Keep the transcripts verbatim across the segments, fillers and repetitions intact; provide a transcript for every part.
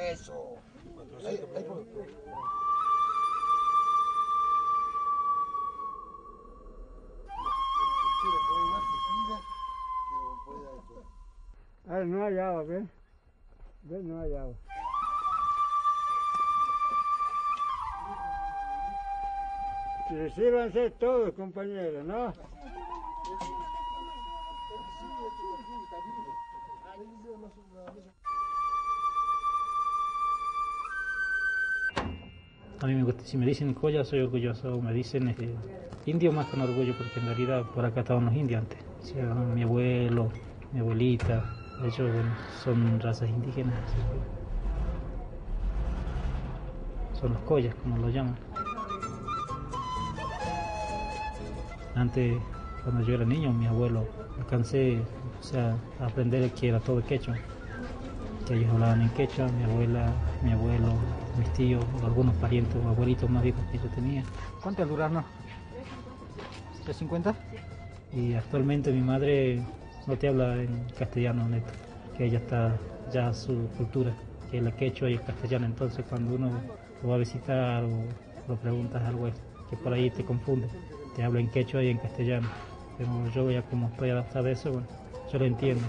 Eso. Ahí, ahí, A ver, no hay agua, ¿ves? ¿Ves? No hay agua. Recíbanse todos, compañeros, ¿no? A mí me gusta, si me dicen Colla soy orgulloso, me dicen eh, indio más con orgullo, porque en realidad por acá estaban los indios antes. O sea, mi abuelo, mi abuelita, ellos bueno, son razas indígenas. Son los Collas, como lo llaman. Antes, cuando yo era niño, mi abuelo, alcancé o sea, a aprender que era todo quechua. Que ellos hablaban en quechua, mi abuela, mi abuelo, mis tíos, algunos parientes o abuelitos más viejos que yo tenía. ¿Cuánto es el durazno? ¿trescientos cincuenta? Y actualmente mi madre no te habla en castellano, neto, que ella está ya su cultura, que es la quechua y el castellano. Entonces cuando uno lo va a visitar o lo preguntas algo que por ahí te confunde, te habla en quechua y en castellano. Pero yo ya como estoy adaptado a eso, bueno, yo lo entiendo.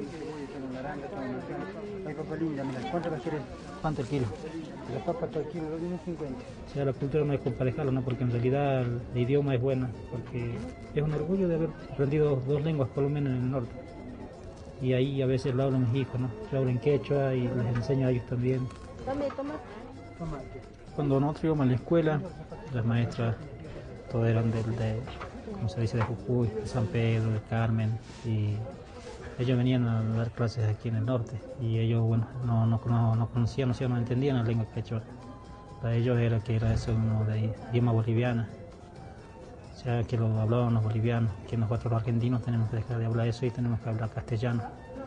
Hay papa linda, mira, ¿cuánto la quieres? ¿Cuánto el kilo? La papa todo el kilo, lo tiene cincuenta. O sea, la cultura no es comparejarlo, ¿no? Porque en realidad el, el idioma es bueno, porque es un orgullo de haber aprendido dos lenguas, por lo menos en el norte. Y ahí a veces lo hablan mis hijos, ¿no? Yo hablo en quechua y les enseño a ellos también. Dame tomate. Tomate. Cuando nosotros íbamos a la escuela, las maestras, todas eran del, de, como se dice, de Jujuy, de San Pedro, de Carmen, y ellos venían a dar clases aquí en el norte, y ellos, bueno, no, no, no, no conocían, o sea, no entendían la lengua quechua. Para ellos era que era eso uno de idioma boliviana, o sea, que lo hablaban los bolivianos, que nosotros los argentinos tenemos que dejar de hablar eso y tenemos que hablar castellano.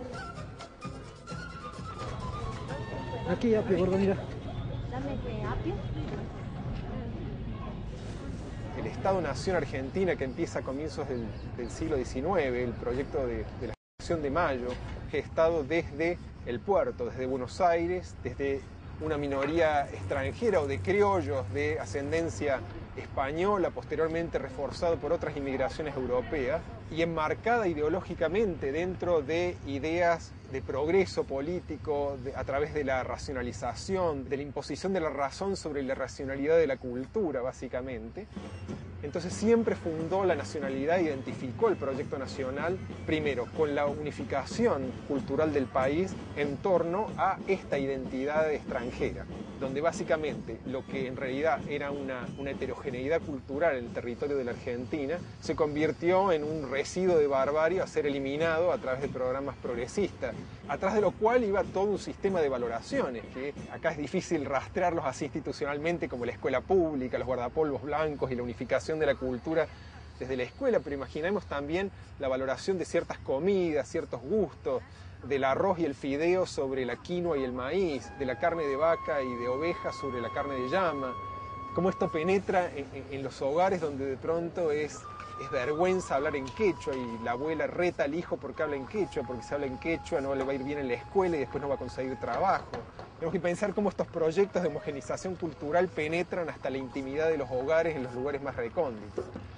Aquí, apio, gordo, mira. Dame que apio. El Estado-Nación Argentina, que empieza a comienzos del, del siglo diecinueve, el proyecto de, de la Estación de Mayo, gestado desde el puerto, desde Buenos Aires, desde una minoría extranjera o de criollos de ascendencia española, posteriormente reforzado por otras inmigraciones europeas, y enmarcada ideológicamente dentro de ideas de progreso político de, a través de la racionalización, de la imposición de la razón sobre la racionalidad de la cultura, básicamente. Entonces siempre fundó la nacionalidad, identificó el proyecto nacional, primero, con la unificación cultural del país en torno a esta identidad extranjera, donde básicamente lo que en realidad era una, una heterogeneidad cultural en el territorio de la Argentina se convirtió en un residuo de barbarie a ser eliminado a través de programas progresistas, atrás de lo cual iba todo un sistema de valoraciones, que acá es difícil rastrearlos así institucionalmente, como la escuela pública, los guardapolvos blancos y la unificación de la cultura desde la escuela, pero imaginemos también la valoración de ciertas comidas, ciertos gustos, del arroz y el fideo sobre la quinoa y el maíz, de la carne de vaca y de oveja sobre la carne de llama, cómo esto penetra en, en, en los hogares donde de pronto es, es vergüenza hablar en quechua y la abuela reta al hijo porque habla en quechua, porque si habla en quechua no le va a ir bien en la escuela y después no va a conseguir trabajo. Tenemos que pensar cómo estos proyectos de homogenización cultural penetran hasta la intimidad de los hogares en los lugares más recónditos.